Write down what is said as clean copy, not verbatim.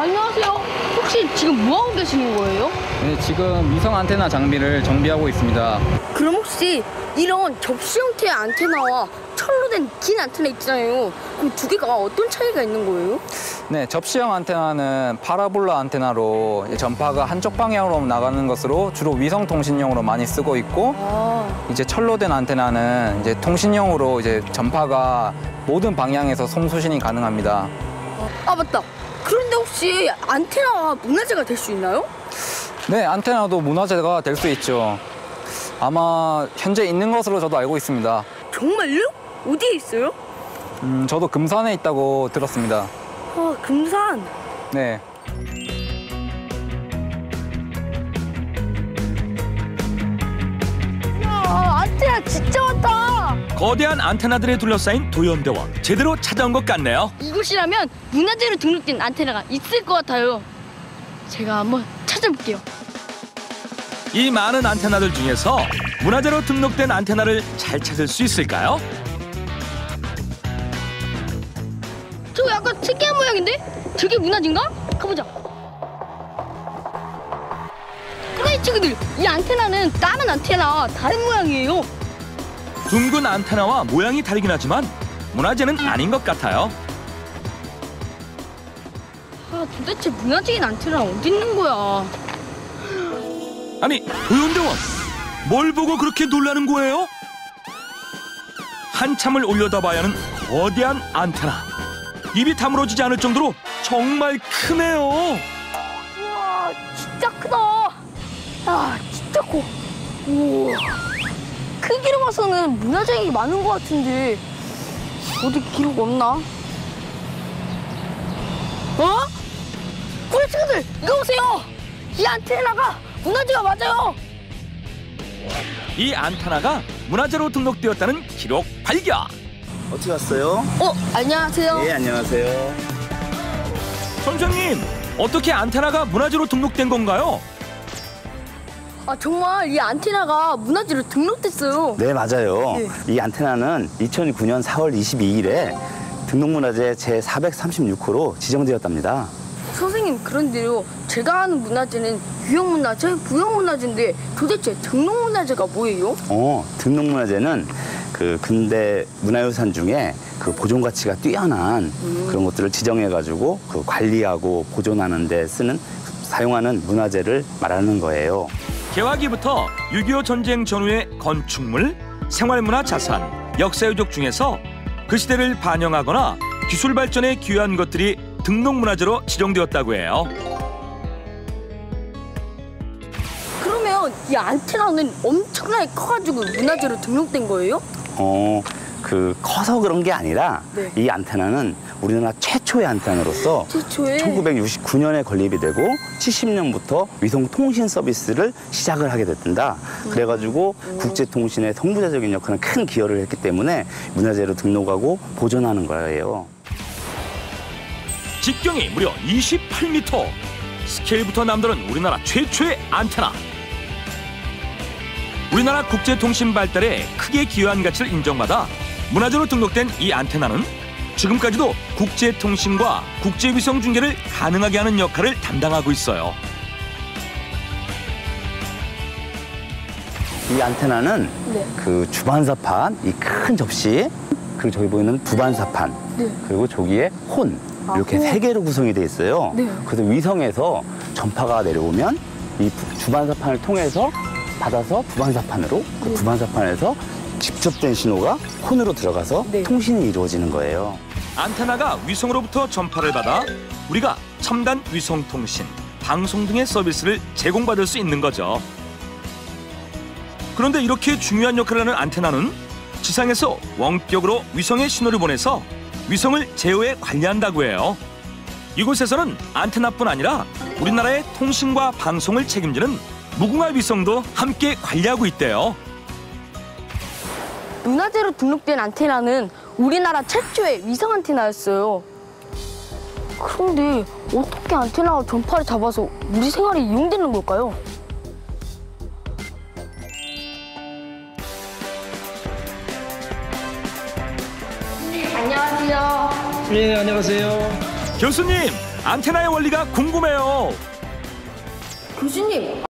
안녕하세요. 혹시 지금 뭐 하고 계시는 거예요? 네, 지금 위성 안테나 장비를 정비하고 있습니다. 그럼 혹시 이런 접시 형태의 안테나와 철로 된 긴 안테나 있잖아요. 그럼 두 개가 어떤 차이가 있는 거예요? 네, 접시형 안테나는 파라볼라 안테나로 전파가 한쪽 방향으로 나가는 것으로 주로 위성 통신용으로 많이 쓰고 있고, 이제 철로 된 안테나는 이제 통신용으로 이제 전파가 모든 방향에서 송수신이 가능합니다. 아 맞다. 그런데 혹시 안테나가 문화재가 될 수 있나요? 네, 안테나도 문화재가 될 수 있죠. 아마 현재 있는 것으로 저도 알고 있습니다. 정말요? 어디에 있어요? 저도 금산에 있다고 들었습니다. 아, 금산. 네. 야, 안테나 진짜 많다. 거대한 안테나들에 둘러싸인 도연대원, 제대로 찾아온 것 같네요. 이곳이라면 문화재로 등록된 안테나가 있을 것 같아요. 제가 한번 찾아볼게요. 이 많은 안테나들 중에서 문화재로 등록된 안테나를 잘 찾을 수 있을까요? 저거 약간 특이한 모양인데? 저게 문화재인가? 가보자. 그래 친구들, 이 안테나는 다른 안테나와 다른 모양이에요. 둥근 안테나와 모양이 다르긴 하지만 문화재는 아닌 것 같아요. 아, 도대체 문화재인 안테나는 어디 있는 거야? 아니, 도연대원, 뭘 보고 그렇게 놀라는 거예요? 한참을 올려다봐야 하는 거대한 안테나. 입이 다물어지지 않을 정도로 정말 크네요. 우와, 진짜 크다. 아, 진짜 커. 우와. 크기로 봐서는 문화재이 많은 것 같은데 어디 기록 없나? 어? 그래 친구들, 이거 보세요. 이 안테나가 문화재가 맞아요. 이 안테나가 문화재로 등록되었다는 기록 발견. 어떻게 왔어요? 안녕하세요. 예, 안녕하세요. 선생님, 어떻게 안테나가 문화재로 등록된 건가요? 아, 정말 이 안테나가 문화재로 등록됐어요. 네, 맞아요. 네. 이 안테나는 2009년 4월 22일에 등록문화재 제436호로 지정되었답니다. 선생님, 그런데요, 제가 아는 문화재는 유형문화재, 부형문화재인데 도대체 등록문화재가 뭐예요? 등록문화재는 그 근대 문화유산 중에 그 보존 가치가 뛰어난 그런 것들을 지정해가지고 그 관리하고 보존하는 데 사용하는 문화재를 말하는 거예요. 개화기부터 6.25 전쟁 전후의 건축물, 생활문화 자산, 역사유적 중에서 그 시대를 반영하거나 기술 발전에 기여한 것들이 등록문화재로 지정되었다고 해요. 그러면 이 안테나는 엄청나게 커가지고 문화재로 등록된 거예요? 커서 그런 게 아니라 네. 이 안테나는 우리나라 최초의 안테나로서 최초에? 1969년에 건립이 되고 70년부터 위성 통신 서비스를 시작을 하게 됐단다. 그래가지고 국제통신의 성부자적인 역할은 큰 기여를 했기 때문에 문화재로 등록하고 보존하는 거예요. 직경이 무려 28m. 스케일부터 남다른 우리나라 최초의 안테나. 우리나라 국제통신 발달에 크게 기여한 가치를 인정받아 문화재로 등록된 이 안테나는 지금까지도 국제통신과 국제위성 중계를 가능하게 하는 역할을 담당하고 있어요. 이 안테나는 네. 그 주반사판, 이 큰 접시, 그리고 저기 보이는 부반사판, 네. 그리고 저기에 혼, 이렇게 혼. 세 개로 구성이 돼 있어요. 네. 그래서 위성에서 전파가 내려오면 이 주반사판을 통해서 받아서 부반사판으로, 그 부반사판에서 직접된 신호가 혼으로 들어가서 네. 통신이 이루어지는 거예요. 안테나가 위성으로부터 전파를 받아 우리가 첨단 위성통신, 방송 등의 서비스를 제공받을 수 있는 거죠. 그런데 이렇게 중요한 역할을 하는 안테나는 지상에서 원격으로 위성에 신호를 보내서 위성을 제어해 관리한다고 해요. 이곳에서는 안테나뿐 아니라 우리나라의 통신과 방송을 책임지는 무궁화 위성도 함께 관리하고 있대요. 문화재로 등록된 안테나는 우리나라 최초의 위성 안테나였어요. 그런데 어떻게 안테나가 전파를 잡아서 우리 생활에 이용되는 걸까요? 안녕하세요. 네, 안녕하세요. 교수님, 안테나의 원리가 궁금해요. 교수님,